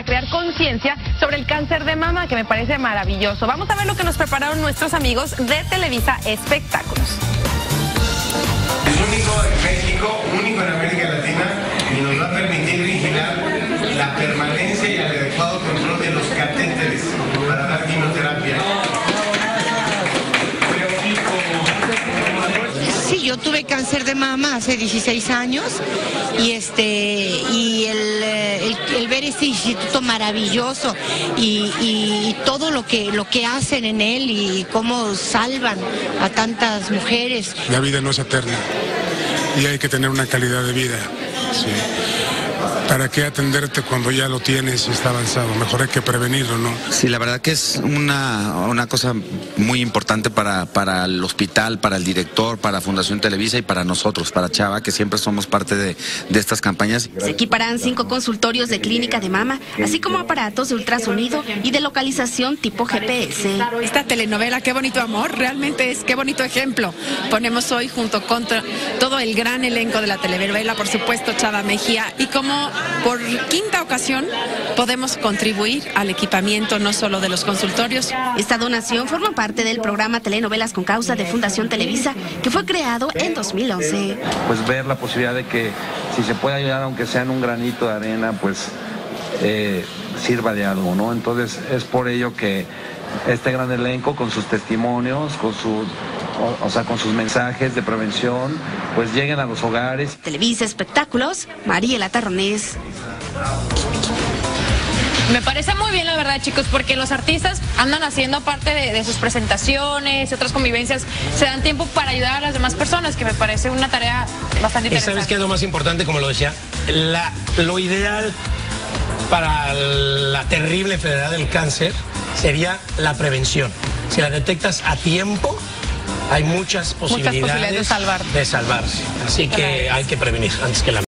para crear conciencia sobre el cáncer de mama, que me parece maravilloso. Vamos a ver lo que nos prepararon nuestros amigos de Televisa Espectáculos. Es único en México, único en América Latina, y nos va a permitir vigilar la permanencia y el adecuado control de los catéteres para dar quimioterapia. Sí, yo tuve cáncer de mama hace 16 años y el ver este instituto maravilloso y todo lo que hacen en él y cómo salvan a tantas mujeres. La vida no es eterna y hay que tener una calidad de vida. Sí. ¿Para qué atenderte cuando ya lo tienes y está avanzado? Mejor hay que prevenirlo, ¿no? Sí, la verdad que es una cosa muy importante para el hospital, para el director, para Fundación Televisa y para nosotros, para Chava, que siempre somos parte de estas campañas. Se equiparán 5 consultorios de clínica de mama, así como aparatos de ultrasonido y de localización tipo GPS. Esta telenovela, Qué bonito amor, realmente es qué bonito ejemplo. Ponemos hoy junto con todo el gran elenco de la telenovela, por supuesto Chava Mejía, y como por quinta ocasión podemos contribuir al equipamiento no solo de los consultorios. Esta donación forma parte del programa Telenovelas con Causa de Fundación Televisa, que fue creado en 2011. Pues ver la posibilidad de que si se puede ayudar, aunque sea en un granito de arena, pues sirva de algo, ¿no? Entonces es por ello que este gran elenco, con sus testimonios, con sus mensajes de prevención, pues lleguen a los hogares. Televisa Espectáculos, Mariela Tarronés. Me parece muy bien, la verdad, chicos, porque los artistas andan haciendo, aparte de sus presentaciones y otras convivencias, se dan tiempo para ayudar a las demás personas, que me parece una tarea bastante interesante. ¿Y sabes qué es lo más importante? Como lo decía, lo ideal para la terrible enfermedad del cáncer sería la prevención. Si la detectas a tiempo, hay muchas posibilidades de salvarse. Así que hay que prevenir antes que la